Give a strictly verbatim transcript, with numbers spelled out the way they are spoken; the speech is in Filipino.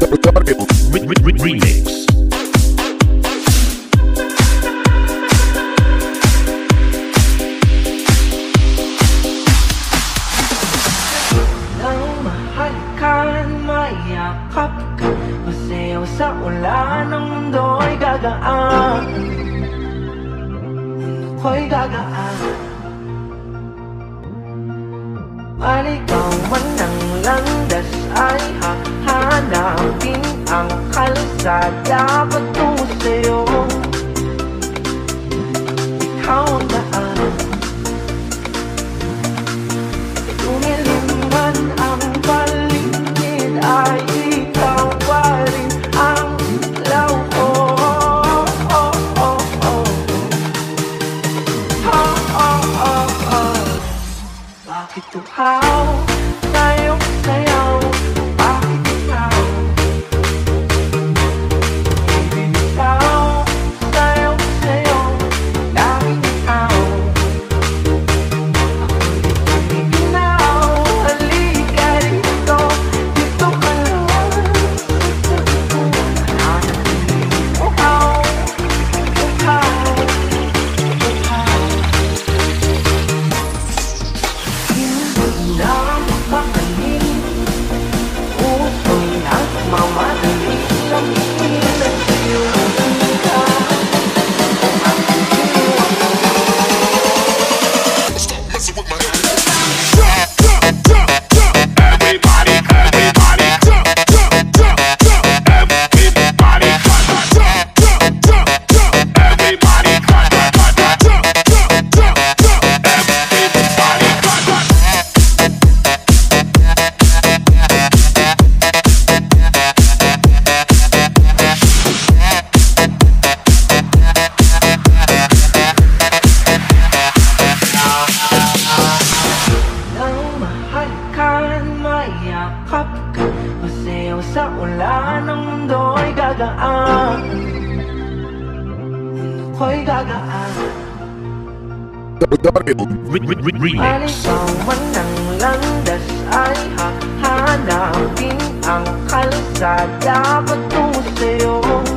Daryl Remix. Nang mahalikan, mayakap ka, masayaw sa ulan, ang mundo'y gagaan. Mundo'y gagaan. Maligaw man ng landas ay hahanapin ang kalsada patungo sa'yo. Ikaw ang daan. Tumilim man ang paligid ay ikaw pa rin ang ilaw ko. Oh, oh, oh, oh. Oh, oh, oh, oh. Bakit uhaw? Sayong sayaw. Bakit ikaw? Ibig ikaw. Sayong sayaw. Laging ikaw. Ako'y di tumiginaw. Halika rito. Dito ka lang. Hanapin uhaw. Uhaw. Uhaw. Hindi na makakalin. Uso'y nagmamadali. Sabihin at sa'yo ka. Kung aking ginawa mo. Everybody, everybody, jump, jump, jump, jump. Everybody, jump, jump, jump, jump, jump. Everybody, jump, jump, jump, jump, jump. Everybody, Nang mahalikan, mayakap ka, masayaw sa ulan, ang mundo'y gagaan. Mundo'y gagaan. Daryl Remix. Maligaw man ng landas ay hahanapin ang kalsada patungo sa'yo.